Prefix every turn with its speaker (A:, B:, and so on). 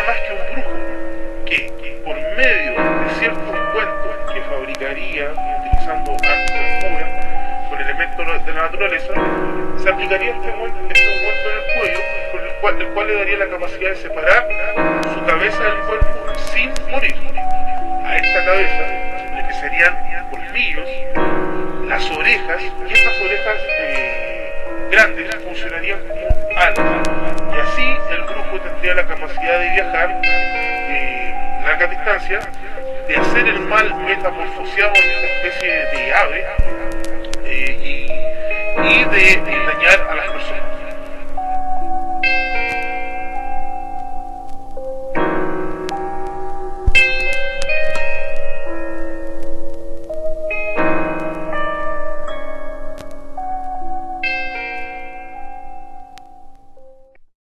A: más que un brujo, que por medio de ciertos cuentos que fabricaría utilizando artes oscuras con elementos de la naturaleza, se aplicaría este ungüento en el cuello, el cual le daría la capacidad de separar su cabeza del cuerpo sin morir. A esta cabeza le crecerían colmillos, las orejas, y estas orejas grandes funcionarían como alas, y así el brujo tendría la capacidad de viajar largas distancias, de hacer el mal metamorfoseado en esta especie de ave y de dañar a las personas.